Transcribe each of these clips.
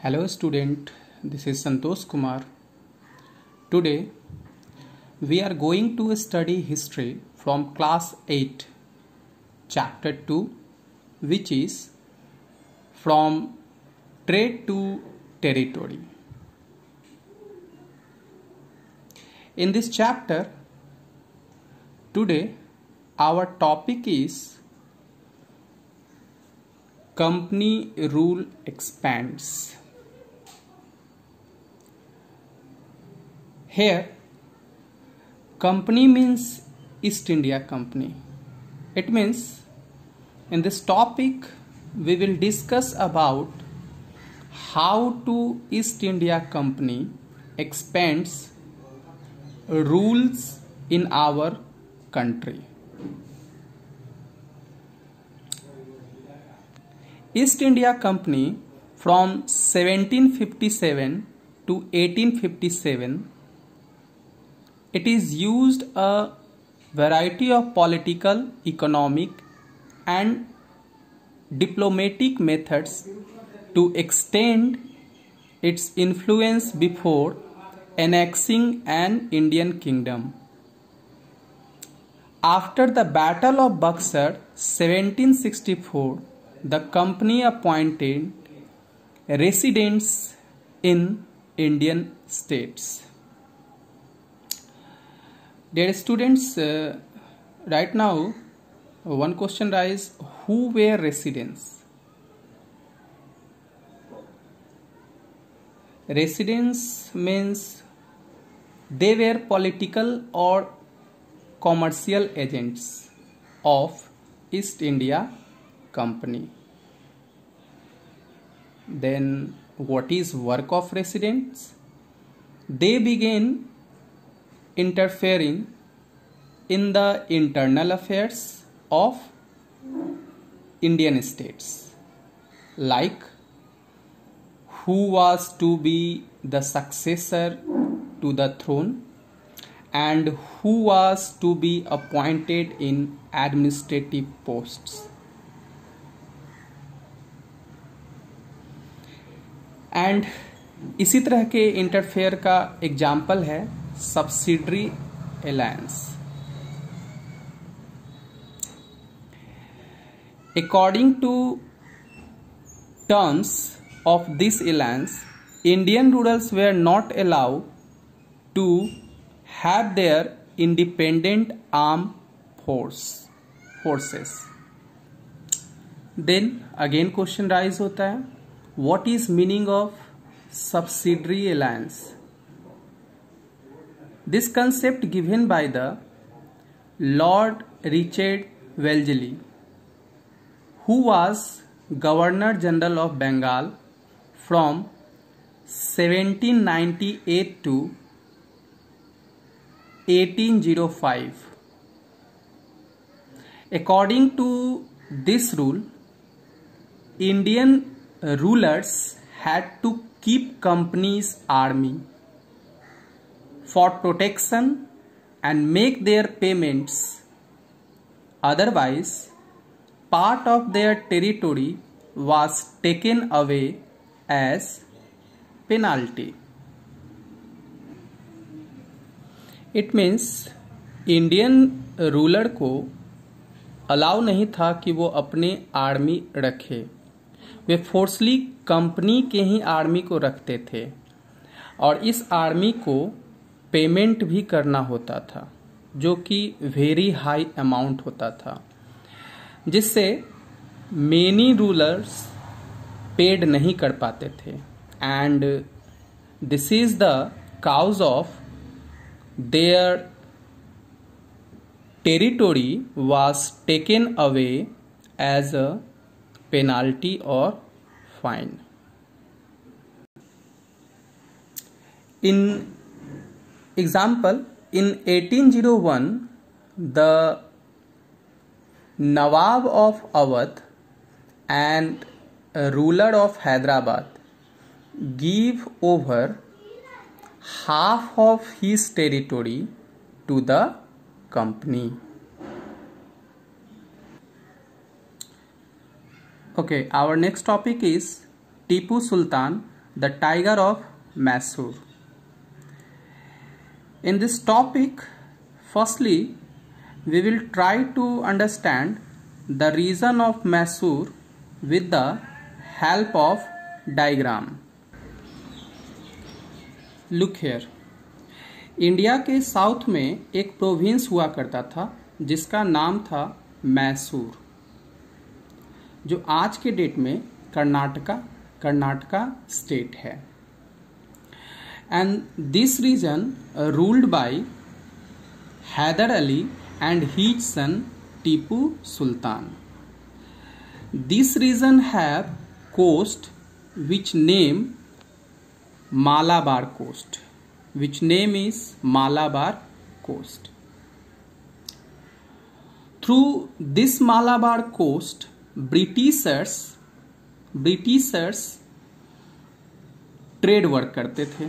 Hello student, this is Santosh Kumar. Today we are going to study history from class 8 chapter 2, which is from trade to territory. In this chapter today our topic is company rule expands. Here, company means East India Company. It means in this topic we will discuss about how to East India Company expands rules in our country. East India Company from 1757 to 1857, it is used a variety of political, economic and diplomatic methods to extend its influence before annexing an Indian kingdom. After the Battle of Buxar 1764, the company appointed residents in Indian states. Dear students, right now one question arises: who were residents? Residents means they were political or commercial agents of East India Company. Then what is work of residents? They began interfering in the internal affairs of Indian states, like who was to be the successor to the throne and who was to be appointed in administrative posts. And इसी तरह के interfere का example है subsidiary alliance. According to terms of this alliance, Indian rurals were not allowed to have their independent armed forces. Then again question rise होता है, what is meaning of subsidiary alliance? This concept given by the Lord Richard Wellesley, who was Governor General of Bengal from 1798 to 1805. According to this rule, Indian rulers had to keep company's army for protection and make their payments. Otherwise, part of their territory was taken away as penalty. It means Indian ruler को allow नहीं था कि वो अपने army रखे. वे फोर्सली company के ही army को रखते थे और इस आर्मी को पेमेंट भी करना होता था, जो कि वेरी हाई अमाउंट होता था, जिससे मेनी रूलर्स पेड नहीं कर पाते थे. And this is the cause of their territory was taken away as a penalty or fine. In example, in 1801, the Nawab of Awadh and ruler of Hyderabad gave over half of his territory to the company. Okay, our next topic is Tipu Sultan the tiger of Mysore. In this topic, firstly, we will try to understand the region of Mysore with the help of diagram. Look here. India के south में एक province हुआ करता था जिसका नाम था मैसूर, जो आज के डेट में कर्नाटका स्टेट है. And this region ruled by Hyder Ali and his son Tipu Sultan. This region have coast which name Malabar coast, which name is Malabar coast. Through this Malabar coast, Britishers trade work करते थे.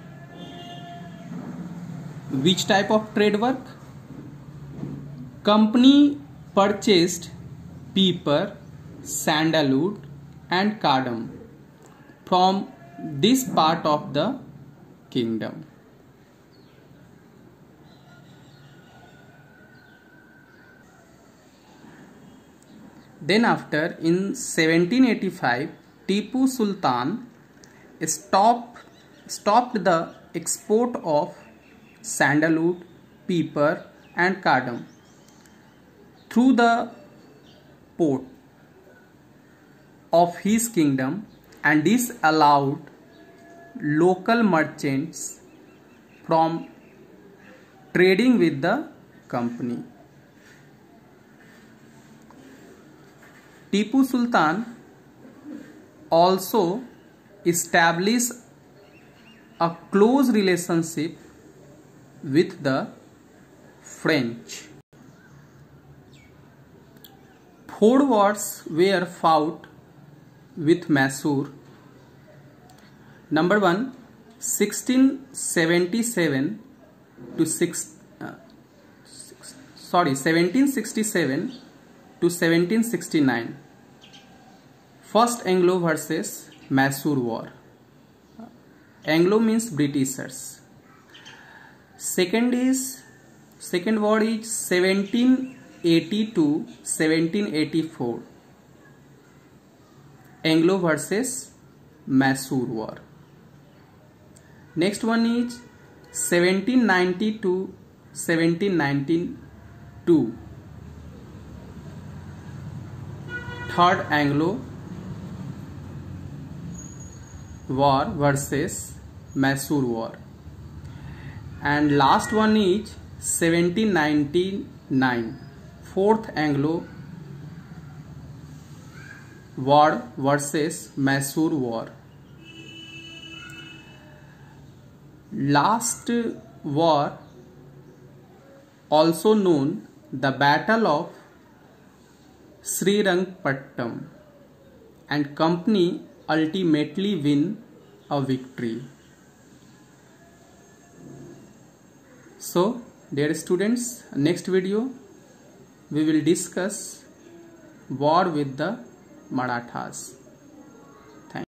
Which type of trade work? Company purchased pepper, sandalwood and cardamom from this part of the kingdom. Then after, in 1785, Tipu Sultan stopped the export of sandalwood, pepper and cardamom through the port of his kingdom, and this allowed local merchants from trading with the company. Tipu Sultan also established a close relationship with the French. 4 wars were fought with Mysore. Number 1, 1767 to 1769. First Anglo versus Mysore war. Anglo means Britishers. Second war is 1780 to 1784. Anglo versus Mysore war. Next one is 1790 to 1792. Third Anglo war versus Mysore war. And last one is 1799. Fourth Anglo war versus Mysore war. Last war, also known the Battle of Srirangpattam, and company ultimately win a victory. So dear students, next video we will discuss war with the Marathas.